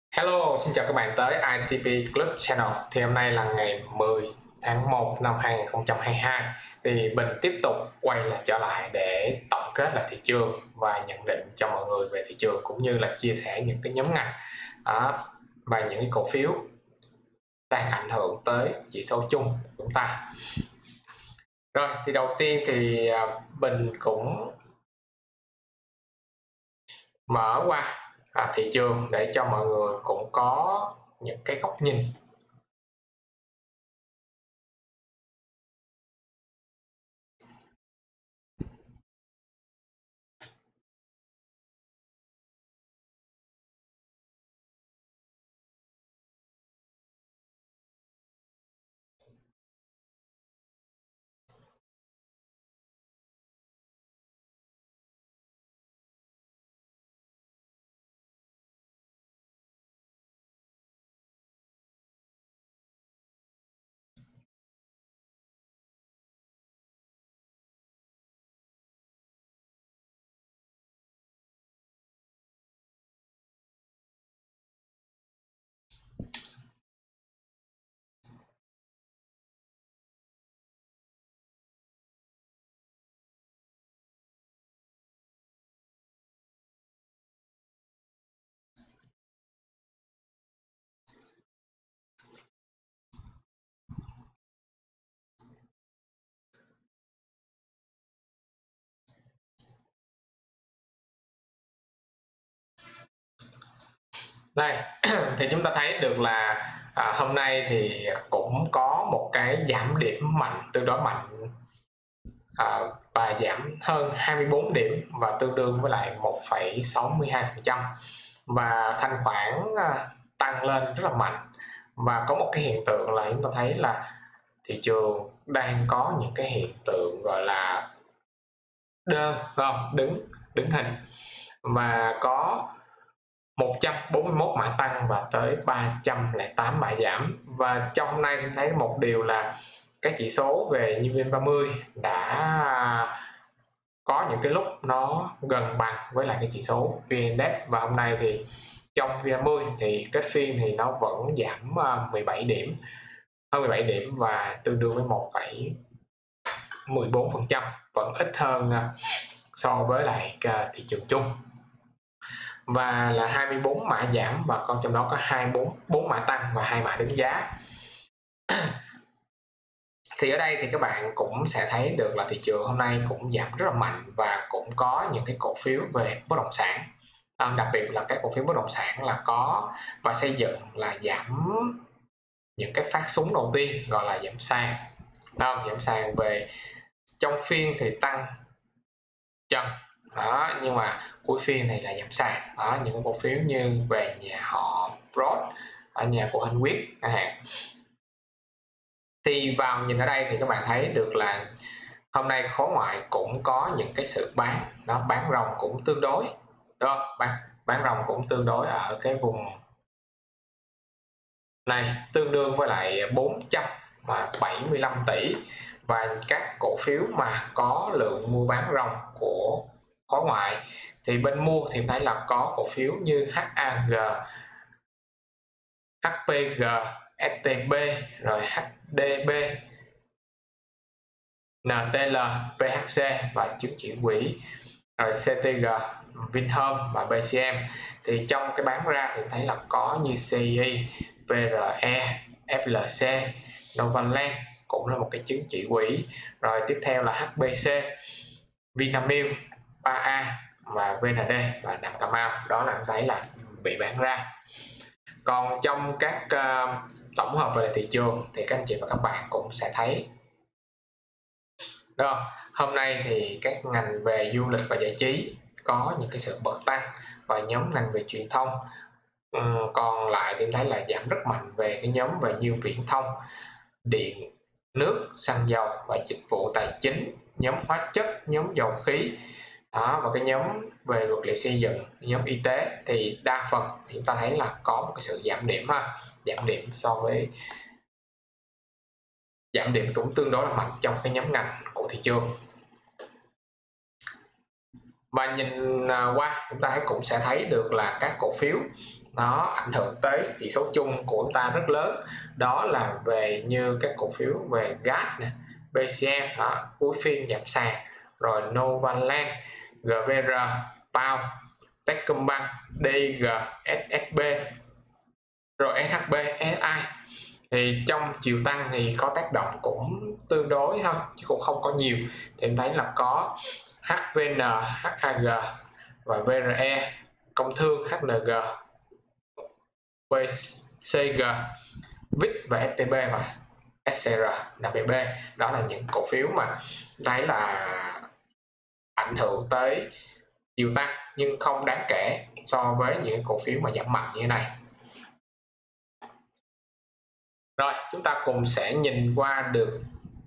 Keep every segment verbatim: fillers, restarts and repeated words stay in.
Hello, xin chào các bạn tới i tê pê Club Channel. Thì hôm nay là ngày mười tháng một năm hai nghìn không trăm hai mươi hai. Thì mình tiếp tục quay lại trở lại để tổng kết lại thị trường và nhận định cho mọi người về thị trường, cũng như là chia sẻ những cái nhóm ngành đó, và những cái cổ phiếu đang ảnh hưởng tới chỉ số chung của chúng ta. Rồi, thì đầu tiên thì mình cũng mở qua à, thị trường để cho mọi người cũng có những cái góc nhìn. Đây thì chúng ta thấy được là à, hôm nay thì cũng có một cái giảm điểm mạnh, tương đối mạnh, à, và giảm hơn hai mươi bốn điểm và tương đương với lại một phẩy sáu mươi hai phần trăm, và thanh khoản à, tăng lên rất là mạnh. Và có một cái hiện tượng là chúng ta thấy là thị trường đang có những cái hiện tượng gọi là đơ, không đứng đứng hình, và có một trăm bốn mươi mốt mã tăng và tới ba trăm lẻ tám mã giảm. Và trong hôm nay em thấy một điều là các chỉ số về như vê en ba mươi đã có những cái lúc nó gần bằng với lại cái chỉ số vê en-Index, và hôm nay thì trong vê en ba mươi thì kết phiên thì nó vẫn giảm mười bảy điểm, hơn mười bảy điểm, và tương đương với một phẩy mười bốn phần trăm, vẫn ít hơn so với lại thị trường chung, và là hai mươi bốn mã giảm, và con trong đó có hai mươi bốn bốn mã tăng và hai mã đứng giá. Thì ở đây thì các bạn cũng sẽ thấy được là thị trường hôm nay cũng giảm rất là mạnh, và cũng có những cái cổ phiếu về bất động sản, à, đặc biệt là các cổ phiếu bất động sản là có và xây dựng là giảm những cái phát súng đầu tiên, gọi là giảm sàn. Không, giảm sàn về trong phiên thì tăng chân đó, nhưng mà cuối phiên thì là giảm sàn đó. Những cổ phiếu như về nhà họ Broad, ở nhà của Hình Quyết chẳng hạn, thì vào nhìn ở đây thì các bạn thấy được là hôm nay khối ngoại cũng có những cái sự bán đó, bán ròng cũng tương đối đó, bán bán ròng cũng tương đối ở cái vùng này, tương đương với lại bốn trăm bảy mươi lăm tỷ. Và các cổ phiếu mà có lượng mua bán ròng của khối ngoại thì bên mua thì thấy là có cổ phiếu như hát a giê, hát pê giê, ét tê bê, rồi hát đê bê, en tê lờ, pê hát xê và chứng chỉ quỹ, rồi xê tê giê, Vinhome và bê xê em. Thì trong cái bán ra thì thấy là có như xê i, pê rờ e, ép lờ xê, Novaland cũng là một cái chứng chỉ quỹ, rồi tiếp theo là hát bê xê, Vinamilk, ba a và vê en đê và Nam Cà Mau. Đó là thấy là bị bán ra. Còn trong các uh, tổng hợp về thị trường thì các anh chị và các bạn cũng sẽ thấy đó, hôm nay thì các ngành về du lịch và giải trí có những cái sự bật tăng, và nhóm ngành về truyền thông. Uhm, còn lại thì thấy là giảm rất mạnh về cái nhóm về như viễn thông, điện, nước, xăng dầu và dịch vụ tài chính, nhóm hóa chất, nhóm dầu khí đó, và cái nhóm về vật liệu xây dựng, nhóm y tế thì đa phần thì chúng ta thấy là có một cái sự giảm điểm ha, giảm điểm so với giảm điểm cũng tương đối là mạnh trong cái nhóm ngành của thị trường. Và nhìn qua chúng ta cũng sẽ thấy được là các cổ phiếu nó ảnh hưởng tới chỉ số chung của chúng ta rất lớn, đó là về như các cổ phiếu về giê a tê, bê xê em đó, cuối phiên giảm sàn, rồi Novaland, giê vê rờ, Pound, Techcombank, đê i giê, ét ét bê, rồi ét hát bê, ét i. Thì trong chiều tăng thì có tác động cũng tương đối thôi chứ cũng không có nhiều. Thì em thấy là có hát vê en, hát a giê và vê rờ e, Công Thương, hát en giê, vê xê giê, vê i xê và ét tê bê và ét xê rờ, en bê bê. Đó là những cổ phiếu mà thấy là ảnh hưởng tới chiều tăng nhưng không đáng kể so với những cổ phiếu mà giảm mạnh như thế này. Rồi chúng ta cùng sẽ nhìn qua được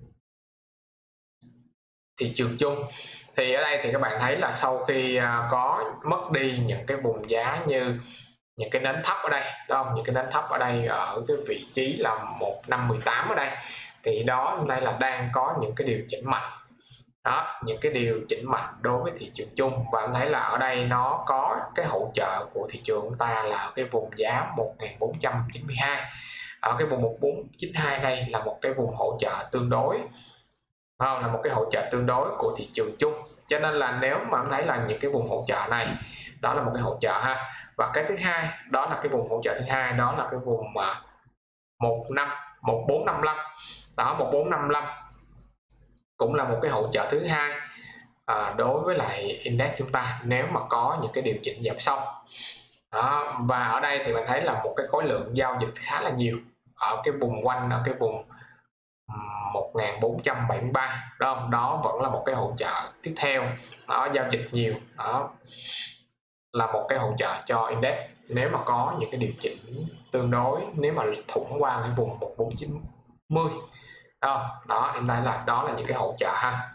thị trường chung. Thì ở đây thì các bạn thấy là sau khi có mất đi những cái vùng giá như những cái nến thấp ở đây, đúng không? Những cái nến thấp ở đây ở cái vị trí là một năm một tám ở đây, thì đó đây là đang có những cái điều chỉnh mạnh. Đó, những cái điều chỉnh mạnh đối với thị trường chung, và anh thấy là ở đây nó có cái hỗ trợ của thị trường chúng ta là cái vùng giá một nghìn bốn trăm chín mươi hai. Ở cái vùng một bốn chín hai đây là một cái vùng hỗ trợ tương đối, không, là một cái hỗ trợ tương đối của thị trường chung. Cho nên là nếu mà em thấy là những cái vùng hỗ trợ này, đó là một cái hỗ trợ ha. Và cái thứ hai, đó là cái vùng hỗ trợ thứ hai, đó là cái vùng mà một năm một bốn năm lăm. Đó, một bốn năm lăm cũng là một cái hỗ trợ thứ hai à, đối với lại index chúng ta nếu mà có những cái điều chỉnh giảm sâu. Đó, và ở đây thì bạn thấy là một cái khối lượng giao dịch khá là nhiều ở cái vùng quanh ở cái vùng một nghìn bốn trăm bảy mươi ba, đó, đó vẫn là một cái hỗ trợ tiếp theo. Đó, giao dịch nhiều, đó là một cái hỗ trợ cho index nếu mà có những cái điều chỉnh tương đối, nếu mà thủng qua cái vùng một bốn chín mươi. Đó, đó em thấy là đó là những cái hỗ trợ ha.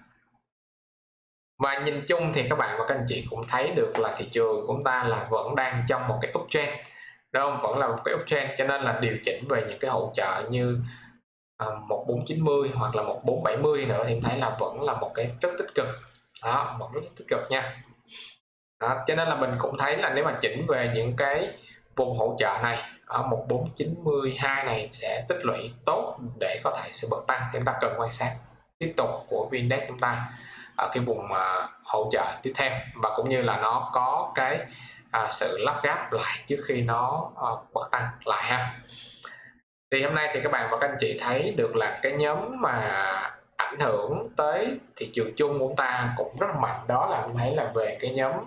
Và nhìn chung thì các bạn và các anh chị cũng thấy được là thị trường của chúng ta là vẫn đang trong một cái uptrend, đúng không? Vẫn là một cái uptrend, cho nên là điều chỉnh về những cái hỗ trợ như một bốn chín mươi hoặc là một bốn bảy mươi nữa thì em thấy là vẫn là một cái rất tích cực. Đó, một rất tích cực nha. Đó, cho nên là mình cũng thấy là nếu mà chỉnh về những cái vùng hỗ trợ này ở một bốn chín hai này sẽ tích lũy tốt để có thể sự bật tăng. Chúng ta cần quan sát tiếp tục của vê en-Index chúng ta ở cái vùng uh, hỗ trợ tiếp theo, và cũng như là nó có cái uh, sự lắp ráp lại trước khi nó uh, bật tăng lại ha. Thì hôm nay thì các bạn và các anh chị thấy được là cái nhóm mà ảnh hưởng tới thị trường chung của chúng ta cũng rất là mạnh, đó là mình thấy là về cái nhóm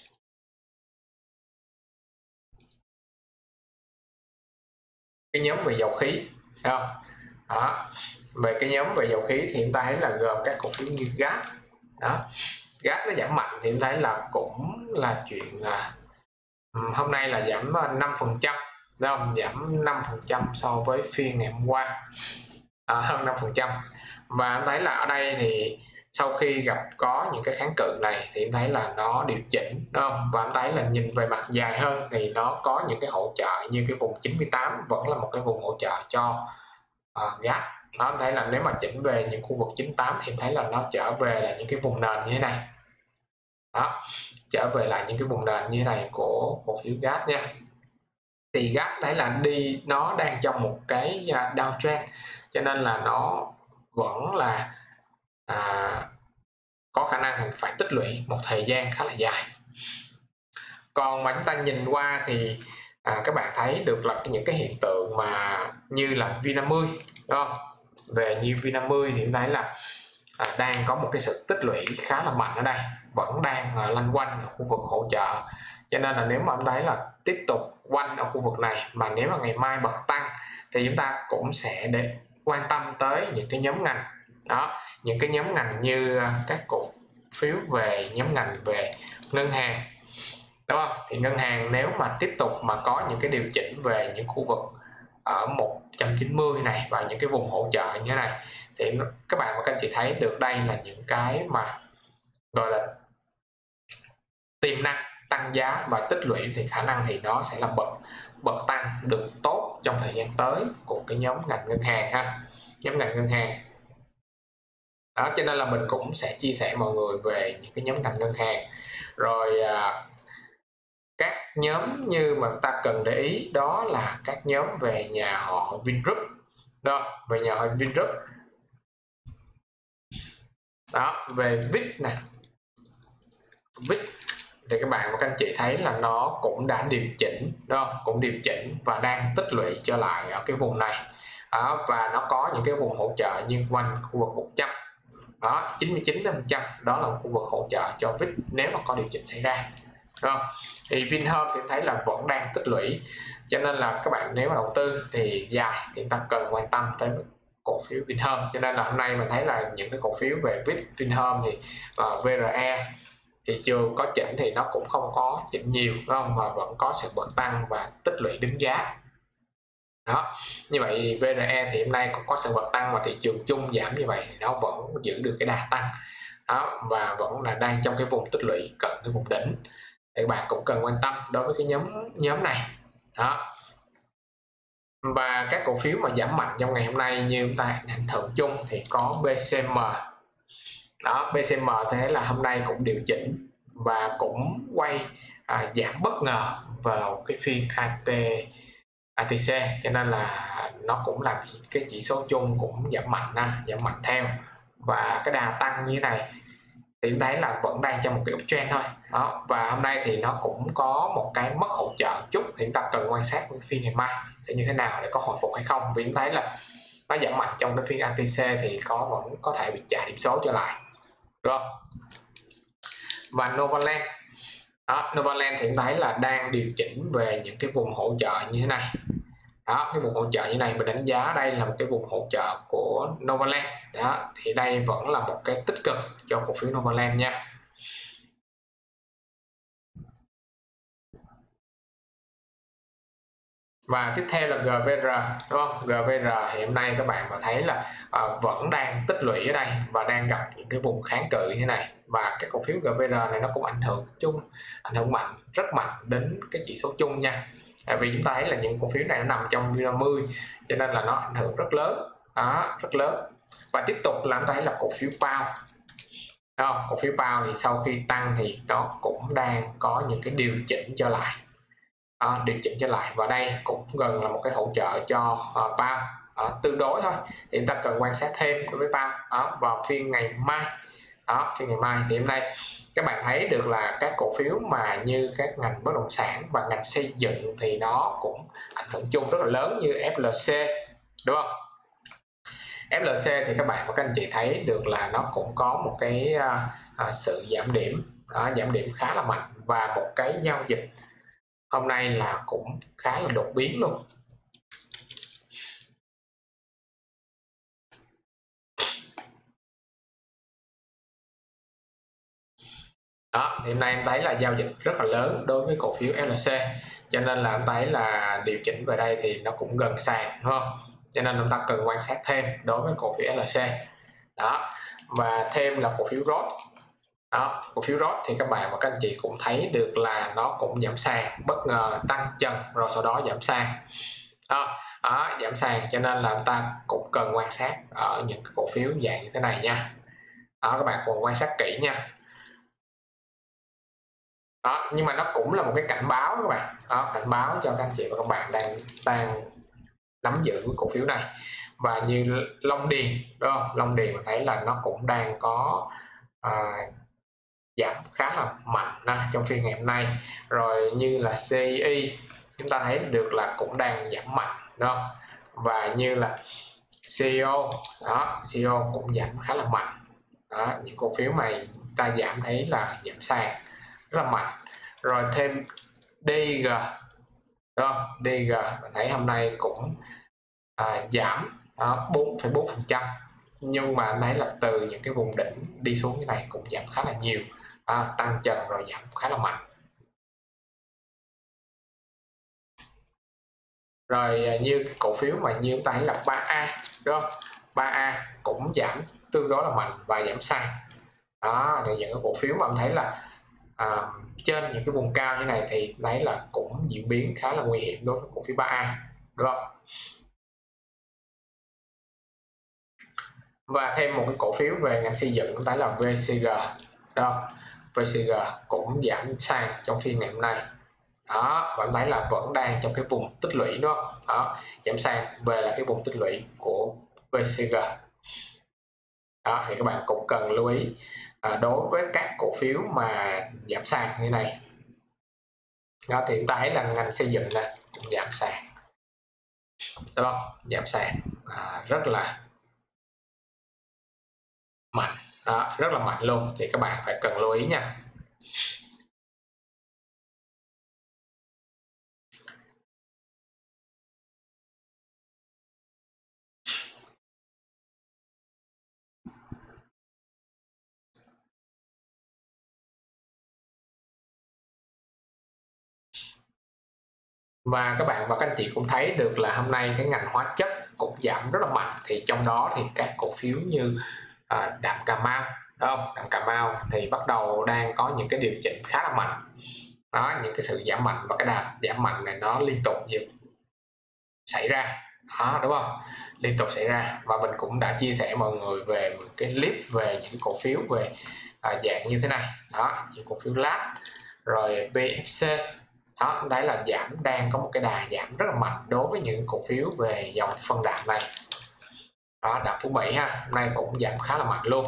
cái nhóm về dầu khí, thấy không? Đó, về cái nhóm về dầu khí thì chúng ta thấy là gồm các cổ phiếu như gas. Đó, gas nó giảm mạnh thì chúng thấy là cũng là chuyện là hôm nay là giảm năm phần trăm, đúng không? Giảm năm phần trăm so với phiên ngày hôm qua, à, hơn năm phần trăm. Và em thấy là ở đây thì sau khi gặp có những cái kháng cự này thì em thấy là nó điều chỉnh, đúng không? Và em thấy là nhìn về mặt dài hơn thì nó có những cái hỗ trợ như cái vùng chín mươi tám vẫn là một cái vùng hỗ trợ cho uh, gas. Đó, em thấy là nếu mà chỉnh về những khu vực chín mươi tám thì em thấy là nó trở về là những cái vùng nền như thế này. Đó, trở về lại những cái vùng nền như thế này của cổ phiếu gas nha. Thì gas thấy là đi nó đang trong một cái downtrend, cho nên là nó vẫn là à, có khả năng phải tích lũy một thời gian khá là dài. Còn mà chúng ta nhìn qua thì à, các bạn thấy được là những cái hiện tượng mà như là vê năm mươi, đúng không? Về như vê năm mươi thì chúng thấy là à, đang có một cái sự tích lũy khá là mạnh ở đây, vẫn đang à, lanh quanh ở khu vực hỗ trợ. Cho nên là nếu mà em thấy là tiếp tục quanh ở khu vực này, mà nếu mà ngày mai bật tăng thì chúng ta cũng sẽ để quan tâm tới những cái nhóm ngành. Đó, những cái nhóm ngành như các cổ phiếu về nhóm ngành về ngân hàng, đúng không? Thì ngân hàng nếu mà tiếp tục mà có những cái điều chỉnh về những khu vực ở một trăm chín mươi này và những cái vùng hỗ trợ như thế này thì các bạn và các anh chị thấy được đây là những cái mà gọi là tiềm năng tăng giá và tích lũy, thì khả năng thì nó sẽ là bật bật tăng được tốt trong thời gian tới của cái nhóm ngành ngân hàng ha, nhóm ngành ngân hàng. Đó, cho nên là mình cũng sẽ chia sẻ mọi người về những cái nhóm ngành ngân hàng, rồi à, các nhóm như mà ta cần để ý đó là các nhóm về nhà họ Vingroup đó, về nhà họ Vingroup đó, về vê i tê này, vê i tê thì các bạn và các anh chị thấy là nó cũng đã điều chỉnh đó, cũng điều chỉnh và đang tích lũy trở lại ở cái vùng này đó, và nó có những cái vùng hỗ trợ như quanh khu vực một trăm đó, chín mươi chín phần trăm đó là một khu vực hỗ trợ cho vê i tê nếu mà có điều chỉnh xảy ra đó. Thì Vinhome thì thấy là vẫn đang tích lũy, cho nên là các bạn nếu mà đầu tư thì dài thì ta cần quan tâm tới cổ phiếu Vinhome. Cho nên là hôm nay mình thấy là những cái cổ phiếu về vê i tê, Vinhome thì uh, vê rờ e thị trường có chỉnh thì nó cũng không có chỉnh nhiều đúng không, mà vẫn có sự bật tăng và tích lũy đứng giá đó. Như vậy vê rờ e thì hôm nay cũng có sự bật tăng và thị trường chung giảm như vậy thì nó vẫn giữ được cái đà tăng đó, và vẫn là đang trong cái vùng tích lũy cận cái vùng đỉnh, thì bạn cũng cần quan tâm đối với cái nhóm nhóm này đó. Và các cổ phiếu mà giảm mạnh trong ngày hôm nay như chúng ta ảnh hưởng chung thì có bê xê em đó, bê xê em thế là hôm nay cũng điều chỉnh và cũng quay à, giảm bất ngờ vào cái phiên a tê a tê xê, cho nên là nó cũng làm cái chỉ số chung cũng giảm mạnh ha, giảm mạnh theo, và cái đà tăng như thế này thì chúng thấy là vẫn đang trong một cái uptrend thôi đó. Và hôm nay thì nó cũng có một cái mất hỗ trợ chút, thì chúng ta cần quan sát cái phiên ngày mai sẽ như thế nào để có hồi phục hay không, vì chúng thấy là nó giảm mạnh trong cái phiên a tê xê thì có vẫn có thể bị trả điểm số trở lại được không. Và Novaland đó, Novaland thì chúng thấy là đang điều chỉnh về những cái vùng hỗ trợ như thế này đó, cái vùng hỗ trợ như này mình đánh giá đây là một cái vùng hỗ trợ của Novaland đó, thì đây vẫn là một cái tích cực cho cổ phiếu Novaland nha. Và tiếp theo là giê vê rờ đúng không, giê vê rờ thì hôm nay các bạn mà thấy là uh, vẫn đang tích lũy ở đây và đang gặp những cái vùng kháng cự như thế này, và cái cổ phiếu giê vê rờ này nó cũng ảnh hưởng chung, ảnh hưởng mạnh, rất mạnh đến cái chỉ số chung nha. Tại vì chúng ta thấy là những cổ phiếu này nó nằm trong vê năm mươi cho nên là nó ảnh hưởng rất lớn đó, rất lớn. Và tiếp tục là chúng ta thấy là cổ phiếu pao đó, cổ phiếu pao thì sau khi tăng thì nó cũng đang có những cái điều chỉnh trở lại đó, điều chỉnh trở lại, và đây cũng gần là một cái hỗ trợ cho uh, pao uh, tương đối thôi, thì chúng ta cần quan sát thêm đối với pao đó, vào phiên ngày mai đó, phiên ngày mai thì hôm nay các bạn thấy được là các cổ phiếu mà như các ngành bất động sản và ngành xây dựng thì nó cũng ảnh hưởng chung rất là lớn, như ép lờ xê đúng không. ép lờ xê thì các bạn và các anh chị thấy được là nó cũng có một cái uh, uh, sự giảm điểm uh, giảm điểm khá là mạnh, và một cái giao dịch hôm nay là cũng khá là đột biến luôn. Đó, thì hôm nay em thấy là giao dịch rất là lớn đối với cổ phiếu ép lờ xê, cho nên là em thấy là điều chỉnh về đây thì nó cũng gần sàn đúng không, cho nên chúng ta cần quan sát thêm đối với cổ phiếu ép lờ xê đó. Và thêm là cổ phiếu rốt đó, cổ phiếu rốt thì các bạn và các anh chị cũng thấy được là nó cũng giảm sàn, bất ngờ tăng trần rồi sau đó giảm sàn đó, đó giảm sàn, cho nên là chúng ta cũng cần quan sát ở những cái cổ phiếu dạng như thế này nha đó, các bạn cùng quan sát kỹ nha đó. Nhưng mà nó cũng là một cái cảnh báo các bạn đó, cảnh báo cho các anh chị và các bạn đang đang nắm giữ cổ phiếu này. Và như Long Điền đúng không, Long Điền mình thấy là nó cũng đang có à, giảm khá là mạnh à, trong phiên ngày hôm nay. Rồi như là xê i i chúng ta thấy được là cũng đang giảm mạnh đúng không, và như là xê i ô đó, xê i ô cũng giảm khá là mạnh đó, những cổ phiếu này ta giảm thấy là giảm sàn rất là mạnh. Rồi thêm đê giê đó, đê giê mình thấy hôm nay cũng à, giảm bốn phẩy bốn phần trăm, nhưng mà thấy là từ những cái vùng đỉnh đi xuống cái này cũng giảm khá là nhiều à, tăng trần rồi giảm khá là mạnh. Rồi như cổ phiếu mà như chúng ta thấy là ba a đúng không, ba a cũng giảm tương đối là mạnh và giảm sàn đó, thì những cái cổ phiếu mà mình thấy là à, trên những cái vùng cao như này thì thấy là cũng diễn biến khá là nguy hiểm đối với cổ phiếu ba a đúng không. Và thêm một cái cổ phiếu về ngành xây dựng cũng phải là vê xê giê đó, vê xê giê cũng giảm sàn trong phiên ngày hôm nay đó, bạn thấy là vẫn đang trong cái vùng tích lũy đúng không? Đó, giảm sàn về là cái vùng tích lũy của vê xê giê. Đó thì các bạn cũng cần lưu ý à, đối với các cổ phiếu mà giảm sàn như này. Đó thì chúng ta thấy là ngành xây dựng này cũng giảm sàn, đúng không? Giảm sàn à, rất là mạnh, đó, rất là mạnh luôn, thì các bạn phải cần lưu ý nha. Và các bạn và các anh chị cũng thấy được là hôm nay cái ngành hóa chất cũng giảm rất là mạnh, thì trong đó thì các cổ phiếu như à, đạm Cà Mau, đúng không? Đạm Cà Mau thì bắt đầu đang có những cái điều chỉnh khá là mạnh. Đó, những cái sự giảm mạnh và cái đà giảm mạnh này nó liên tục xảy ra, đó, đúng không? Liên tục xảy ra, và mình cũng đã chia sẻ mọi người về một cái clip về những cổ phiếu về à, dạng như thế này, đó, những cổ phiếu lát rồi bê ép xê. Đó, đấy là giảm, đang có một cái đà giảm rất là mạnh đối với những cổ phiếu về dòng phân đạm này. Đó, đạm Phú Mỹ ha, hôm nay cũng giảm khá là mạnh luôn,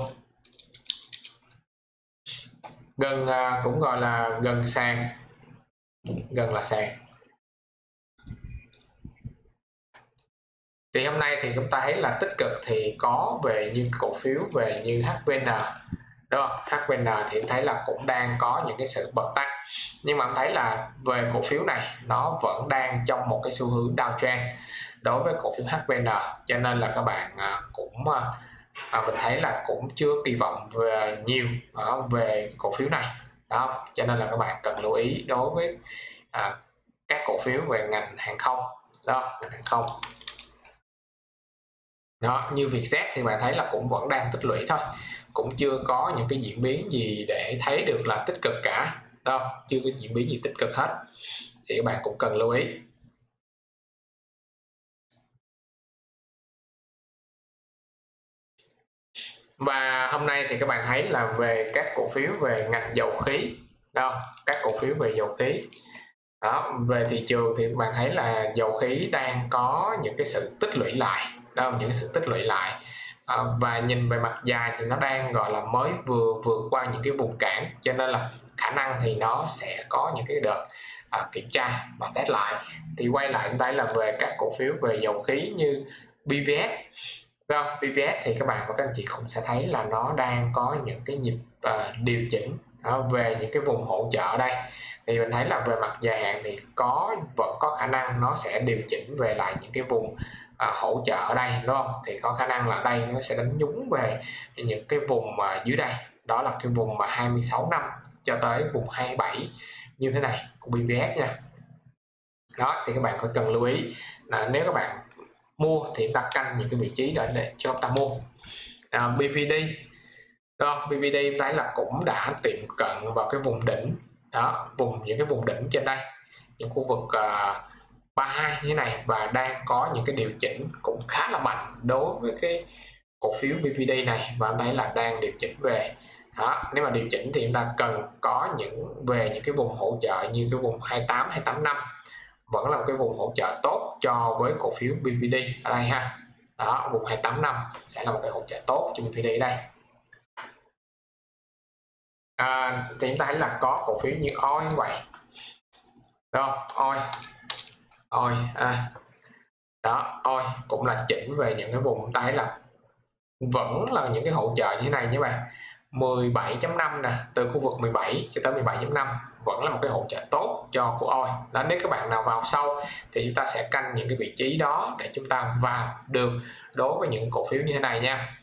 gần à, cũng gọi là gần sàn, gần là sàn. Thì hôm nay thì chúng ta thấy là tích cực thì có về như cổ phiếu về như hát vê en, đúng không? hát vê en thì thấy là cũng đang có những cái sự bật tăng, nhưng mà em thấy là về cổ phiếu này nó vẫn đang trong một cái xu hướng downtrend đối với cổ phiếu hát vê en, cho nên là các bạn cũng à, mình thấy là cũng chưa kỳ vọng về nhiều à, về cổ phiếu này, đó, cho nên là các bạn cần lưu ý đối với à, các cổ phiếu về ngành hàng không, đó, ngành hàng không. Đó, như Vietjet thì bạn thấy là cũng vẫn đang tích lũy thôi, cũng chưa có những cái diễn biến gì để thấy được là tích cực cả, đâu chưa có diễn biến gì tích cực hết, thì các bạn cũng cần lưu ý. Và hôm nay thì các bạn thấy là về các cổ phiếu về ngành dầu khí, đâu các cổ phiếu về dầu khí, đó, về thị trường thì các bạn thấy là dầu khí đang có những cái sự tích lũy lại, đâu những cái sự tích lũy lại à, và nhìn về mặt dài thì nó đang gọi là mới vừa vượt qua những cái vùng cản, cho nên là khả năng thì nó sẽ có những cái đợt à, kiểm tra và test lại. Thì quay lại chúng ta là về các cổ phiếu về dầu khí như bê vê ét, không? bê vê ét thì các bạn và các anh chị cũng sẽ thấy là nó đang có những cái nhịp uh, điều chỉnh đó, về những cái vùng hỗ trợ ở đây, thì mình thấy là về mặt dài hạn thì có vẫn có khả năng nó sẽ điều chỉnh về lại những cái vùng uh, hỗ trợ ở đây, đúng không? Thì có khả năng là đây nó sẽ đánh nhúng về những cái vùng uh, dưới đây, đó là cái vùng mà hai mươi sáu năm cho tới vùng hai mươi bảy như thế này của bê vê ét nha. Đó thì các bạn phải cần lưu ý là nếu các bạn mua thì ta canh những cái vị trí để, để cho ta mua. à, bê vê đê, đó, bê vê đê thấy là cũng đã tiệm cận vào cái vùng đỉnh, đó, vùng những cái vùng đỉnh trên đây, những khu vực uh, ba mươi hai như thế này, và đang có những cái điều chỉnh cũng khá là mạnh đối với cái cổ phiếu bê vê đê này, và thấy là đang điều chỉnh về. Đó, nếu mà điều chỉnh thì chúng ta cần có những về những cái vùng hỗ trợ như cái vùng hai mươi tám hai mươi tám năm, vẫn là một cái vùng hỗ trợ tốt cho với cổ phiếu bê vê đê ở đây ha. Đó, vùng hai mươi tám năm sẽ là một cái hỗ trợ tốt cho bê vê đê ở đây. À, thì chúng ta thấy là có cổ phiếu như oi như vậy, đó, oi oi à, đó, oi cũng là chỉnh về những cái vùng tay là vẫn là những cái hỗ trợ như thế này như vậy, mười bảy chấm năm nè, từ khu vực mười bảy cho tới mười bảy chấm năm vẫn là một cái hỗ trợ tốt cho của oi. Đó, nếu các bạn nào vào sau thì chúng ta sẽ canh những cái vị trí đó để chúng ta vào được đối với những cổ phiếu như thế này nha.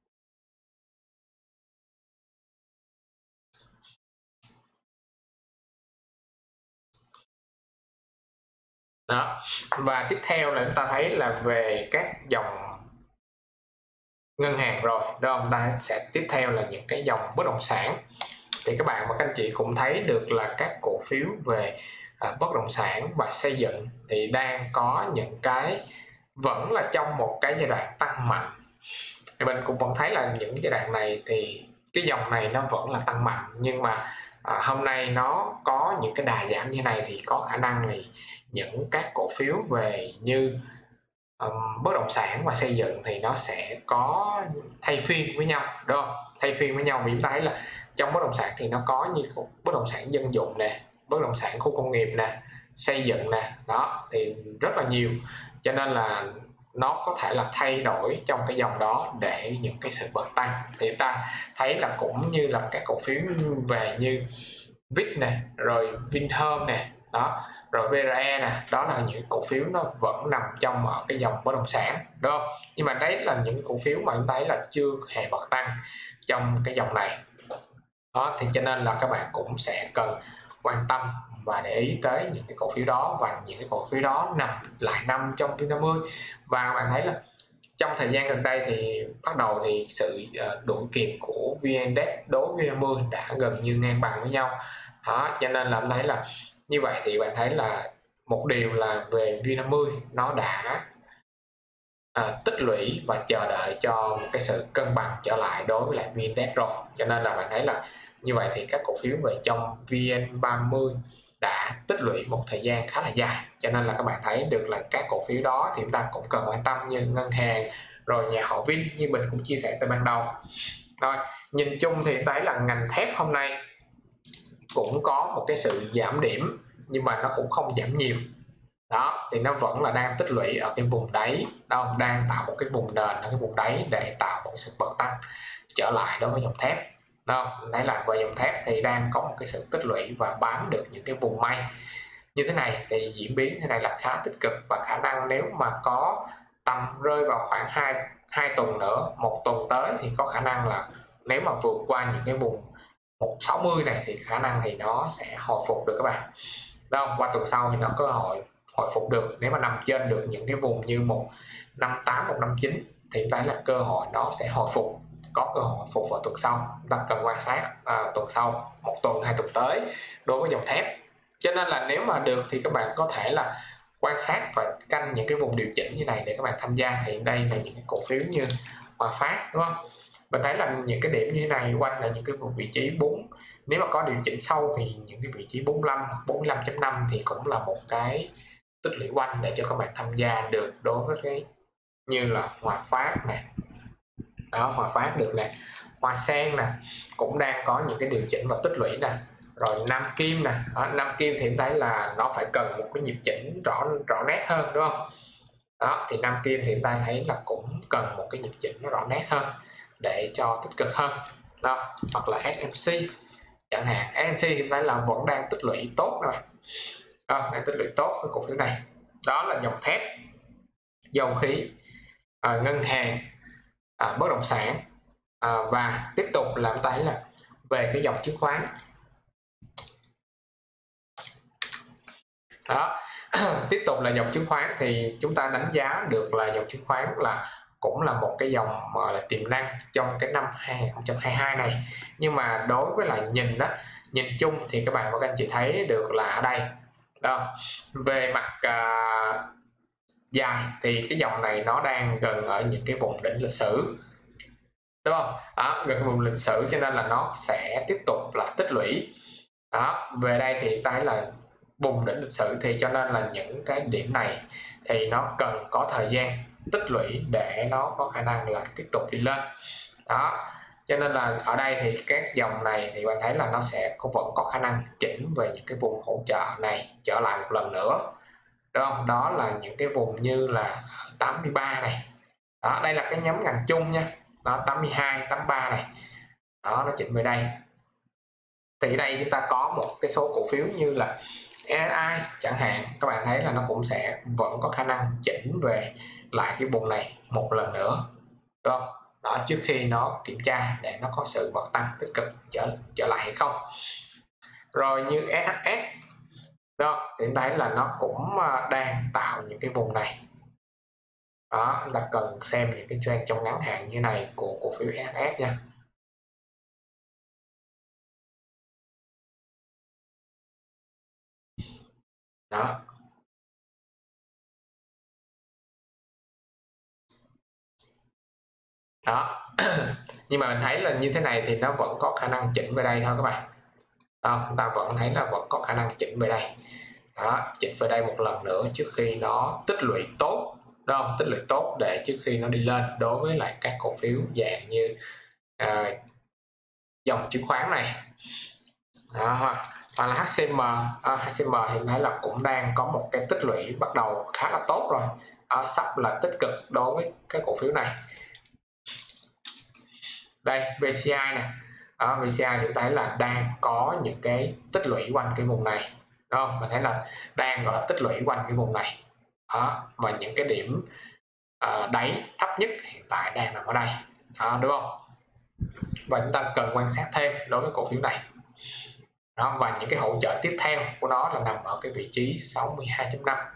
Đó, và tiếp theo là chúng ta thấy là về các dòng ngân hàng rồi, đó, chúng ta sẽ tiếp theo là những cái dòng bất động sản. Thì các bạn và các anh chị cũng thấy được là các cổ phiếu về à, bất động sản và xây dựng thì đang có những cái vẫn là trong một cái giai đoạn tăng mạnh. Thì mình cũng vẫn thấy là những giai đoạn này thì cái dòng này nó vẫn là tăng mạnh, nhưng mà à, hôm nay nó có những cái đà giảm như này thì có khả năng thì những các cổ phiếu về như um, bất động sản và xây dựng thì nó sẽ có thay phiên với nhau, đúng không? Thay phiên với nhau, vì chúng ta thấy là trong bất động sản thì nó có như bất động sản dân dụng nè, bất động sản khu công nghiệp nè, xây dựng nè, đó thì rất là nhiều, cho nên là nó có thể là thay đổi trong cái dòng đó để những cái sự bật tăng. Thì ta thấy là cũng như là các cổ phiếu về như vê i xê nè, rồi Vinhome nè, đó, rồi vê rờ e nè, đó là những cổ phiếu nó vẫn nằm trong ở cái dòng bất động sản, đúng không? Nhưng mà đấy là những cổ phiếu mà chúng thấy là chưa hề bật tăng trong cái dòng này. Đó thì cho nên là các bạn cũng sẽ cần quan tâm và để ý tới những cái cổ phiếu đó, và những cái cổ phiếu đó nằm lại nằm trong vê năm mươi. Và bạn thấy là trong thời gian gần đây thì bắt đầu thì sự đuổi kịp của vê en Index đối với vê năm mươi đã gần như ngang bằng với nhau. Đó, cho nên là em thấy là như vậy thì bạn thấy là một điều là về vê năm mươi nó đã à, tích lũy và chờ đợi cho một cái sự cân bằng trở lại đối với lại vê en Index rồi. Cho nên là bạn thấy là như vậy thì các cổ phiếu về trong vê en ba mươi đã tích lũy một thời gian khá là dài, cho nên là các bạn thấy được là các cổ phiếu đó thì chúng ta cũng cần quan tâm, như ngân hàng rồi nhà họ Vin như mình cũng chia sẻ từ ban đầu. Rồi nhìn chung thì thấy là ngành thép hôm nay cũng có một cái sự giảm điểm, nhưng mà nó cũng không giảm nhiều. Đó thì nó vẫn là đang tích lũy ở cái vùng đáy, đâu đang tạo một cái vùng nền ở cái vùng đáy để tạo một cái sự bật tăng trở lại đối với dòng thép. Đâu thấy là về dòng thép thì đang có một cái sự tích lũy và bám được những cái vùng may như thế này, thì diễn biến thế này là khá tích cực, và khả năng nếu mà có tầm rơi vào khoảng hai hai tuần nữa, một tuần tới thì có khả năng là nếu mà vượt qua những cái vùng một sáu mươi này thì khả năng thì nó sẽ hồi phục được các bạn. Đâu qua tuần sau thì nó có cơ hội hồi phục được, nếu mà nằm trên được những cái vùng như một năm tám, một năm chín thì chúng ta thấy là cơ hội nó sẽ hồi phục, có cơ hội hồi phục vào tuần sau. Chúng ta cần quan sát à, tuần sau, một tuần hai tuần tới đối với dòng thép. Cho nên là nếu mà được thì các bạn có thể là quan sát và canh những cái vùng điều chỉnh như này để các bạn tham gia. Thì đây là những cái cổ phiếu như Hòa Phát, đúng không? Mình thấy là những cái điểm như thế này quanh là những cái vùng vị trí bốn, nếu mà có điều chỉnh sâu thì những cái vị trí bốn mươi lăm hoặc bốn mươi lăm chấm năm thì cũng là một cái tích lũy quanh để cho các bạn tham gia được đối với cái như là Hòa Phát này, đó, Hòa Phát được nè, Hoa Sen nè cũng đang có những cái điều chỉnh và tích lũy nè, rồi Nam Kim nè, đó, Nam Kim thì thấy là nó phải cần một cái nhịp chỉnh rõ rõ nét hơn, đúng không? Đó thì Nam Kim thì ta thấy là cũng cần một cái nhịp chỉnh nó rõ nét hơn để cho tích cực hơn. Đó, hoặc là ét em xê chẳng hạn, ét em xê thì thấy là vẫn đang tích lũy tốt rồi, đó, đang tích lũy tốt với cổ phiếu này. Đó là dòng thép, dầu khí, à, ngân hàng, à, bất động sản, à, và tiếp tục là chúng ta thấy là về cái dòng chứng khoán. Đó tiếp tục là dòng chứng khoán thì chúng ta đánh giá được là dòng chứng khoán là cũng là một cái dòng mà là tiềm năng trong cái năm hai không hai hai này. Nhưng mà đối với là nhìn đó, nhìn chung thì các bạn và các anh chị thấy được là ở đây đó, về mặt à, dài thì cái dòng này nó đang gần ở những cái vùng đỉnh lịch sử, đúng không? Đó, gần vùng lịch sử cho nên là nó sẽ tiếp tục là tích lũy. Đó, về đây thì ta thấy là vùng đỉnh lịch sử, thì cho nên là những cái điểm này thì nó cần có thời gian tích lũy để nó có khả năng là tiếp tục đi lên. Đó, cho nên là ở đây thì các dòng này thì bạn thấy là nó sẽ có vẫn có khả năng chỉnh về những cái vùng hỗ trợ này trở lại một lần nữa, đúng không? Đó là những cái vùng như là tám mươi ba này. Đó, đây là cái nhóm ngành chung nha. Đó, tám mươi hai, tám mươi ba này. Đó, nó chỉnh về đây. Thì đây chúng ta có một cái số cổ phiếu như là e i chẳng hạn, các bạn thấy là nó cũng sẽ vẫn có khả năng chỉnh về lại cái vùng này một lần nữa, đúng không? Đó, trước khi nó kiểm tra để nó có sự bật tăng tích cực trở trở lại hay không. Rồi như ét hát ét đó thì chúng ta thấy là nó cũng đang tạo những cái vùng này. Đó, chúng ta cần xem những cái trend trong ngắn hạn như này của cổ phiếu ét hát ét nha. Đó, đó. Nhưng mà mình thấy là như thế này thì nó vẫn có khả năng chỉnh về đây thôi các bạn. Không, chúng ta vẫn thấy là vẫn có khả năng chỉnh về đây. Đó, chỉnh về đây một lần nữa trước khi nó tích lũy tốt, đúng không? Tích lũy tốt để trước khi nó đi lên đối với lại các cổ phiếu dạng như à, dòng chứng khoán này. Đó, hoặc, hoặc là hát xê em, à, hát xê em thì thấy là cũng đang có một cái tích lũy bắt đầu khá là tốt rồi, à, sắp là tích cực đối với cái cổ phiếu này. Đây vê xê i này, đó, vê xê i thì thấy là đang có những cái tích lũy quanh cái vùng này, đúng không? Mình thấy là đang gọi là tích lũy quanh cái vùng này, đó, và những cái điểm uh, đáy thấp nhất hiện tại đang nằm ở đây, đó, đúng không? Và chúng ta cần quan sát thêm đối với cổ phiếu này. Đó, và những cái hỗ trợ tiếp theo của nó là nằm ở cái vị trí sáu mươi hai chấm năm.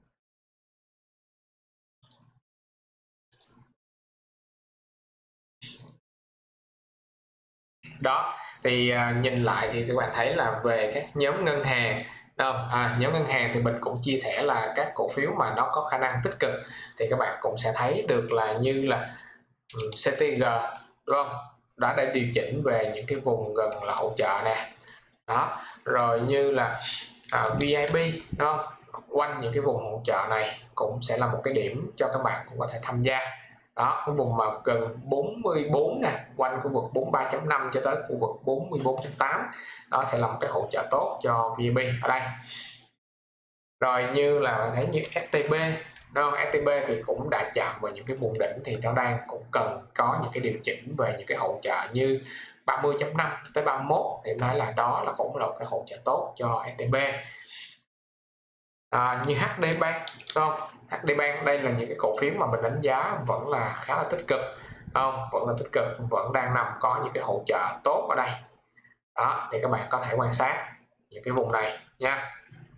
Đó thì uh, nhìn lại thì các bạn thấy là về các nhóm ngân hàng, đâu à, nhóm ngân hàng thì mình cũng chia sẻ là các cổ phiếu mà nó có khả năng tích cực thì các bạn cũng sẽ thấy được là như là um, xê tê giê, đúng không, đã đã điều chỉnh về những cái vùng gần là hỗ trợ nè, đó, rồi như là uh, vê i bê, đúng không, quanh những cái vùng hỗ trợ này cũng sẽ là một cái điểm cho các bạn cũng có thể tham gia. Đó, cái vùng mà gần bốn mươi bốn nè, quanh khu vực bốn mươi ba chấm năm cho tới khu vực bốn mươi bốn chấm tám, đó sẽ là một cái hỗ trợ tốt cho vê i bê ở đây. Rồi như là bạn thấy như ét tê bê, đúng không? ét tê bê thì cũng đã chạm vào những cái vùng đỉnh thì nó đang cũng cần có những cái điều chỉnh về những cái hỗ trợ như ba mươi chấm năm tới ba mươi mốt thì nói là đó là cũng là một cái hỗ trợ tốt cho ét tê bê. À, như hát đê Bank, đúng không? hát đê Bank đây là những cái cổ phiếu mà mình đánh giá vẫn là khá là tích cực, không? Vẫn là tích cực, vẫn đang nằm có những cái hỗ trợ tốt ở đây. Đó, thì các bạn có thể quan sát những cái vùng này nha.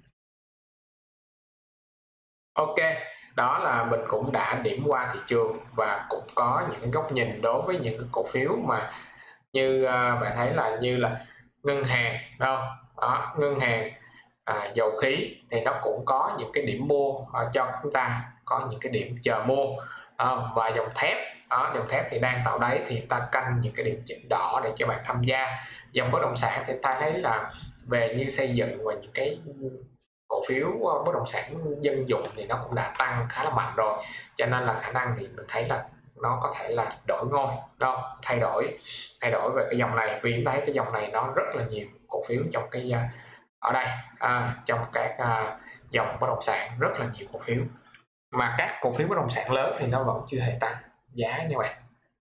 Ok, đó là mình cũng đã điểm qua thị trường và cũng có những cái góc nhìn đối với những cái cổ phiếu mà như uh, bạn thấy là như là ngân hàng, đâu đó, ngân hàng, à, dầu khí thì nó cũng có những cái điểm mua ở cho chúng ta, có những cái điểm chờ mua, à, và dòng thép, đó, dòng thép thì đang tạo đáy thì ta canh những cái điểm chỉnh đỏ để cho bạn tham gia. Dòng bất động sản thì ta thấy là về như xây dựng và những cái cổ phiếu bất động sản dân dụng thì nó cũng đã tăng khá là mạnh rồi, cho nên là khả năng thì mình thấy là nó có thể là đổi ngôi, đâu thay đổi thay đổi về cái dòng này, vì chúng ta thấy cái dòng này nó rất là nhiều cổ phiếu trong cái ở đây, à, trong các à, dòng bất động sản rất là nhiều cổ phiếu, mà các cổ phiếu bất động sản lớn thì nó vẫn chưa hề tăng giá nha bạn.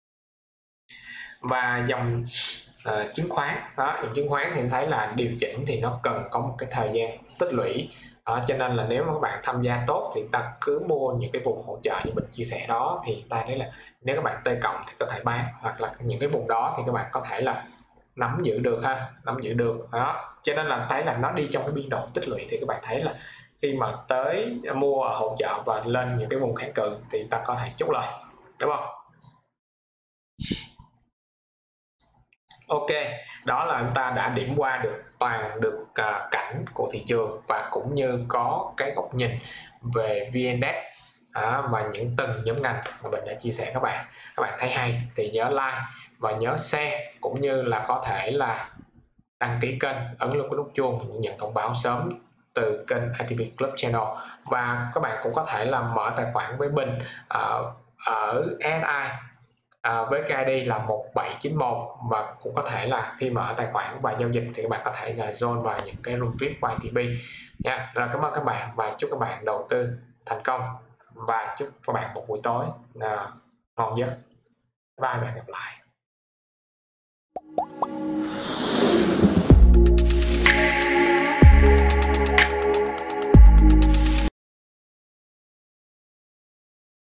Và dòng uh, chứng khoán, đó, dòng chứng khoán thì em thấy là điều chỉnh thì nó cần có một cái thời gian tích lũy, đó, cho nên là nếu mà các bạn tham gia tốt thì ta cứ mua những cái vùng hỗ trợ như mình chia sẻ đó, thì ta thấy là nếu các bạn T cộng thì có thể bán, hoặc là những cái vùng đó thì các bạn có thể là nắm giữ được ha, nắm giữ được đó, cho nên là thấy là nó đi trong cái biên độ tích lũy thì các bạn thấy là khi mà tới mua ở hỗ trợ và lên những cái vùng kháng cự thì ta có thể chốt lời, đúng không? Ok, đó là chúng ta đã điểm qua được toàn được uh, cảnh của thị trường và cũng như có cái góc nhìn về vê en-Index, à, và những từng nhóm ngành mà mình đã chia sẻ các bạn. Các bạn thấy hay thì nhớ like và nhớ share, cũng như là có thể là đăng ký kênh, ấn luôn cái nút chuông nhận thông báo sớm từ kênh i tê pê Club Channel. Và các bạn cũng có thể là mở tài khoản với Bình uh, ở en i À, với cái i đê là một bảy chín một, và cũng có thể là khi mở tài khoản và giao dịch thì các bạn có thể là join vào những cái room vi ai pi của i tê pê nha. Rồi, cảm ơn các bạn và chúc các bạn đầu tư thành công và chúc các bạn một buổi tối à, ngon giấc. Bye, và hẹn gặp lại.